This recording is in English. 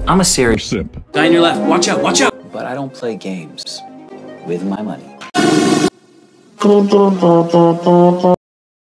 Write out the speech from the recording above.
I'm a serious simp. guy on your left. Watch out, watch out. But I don't play games with my money.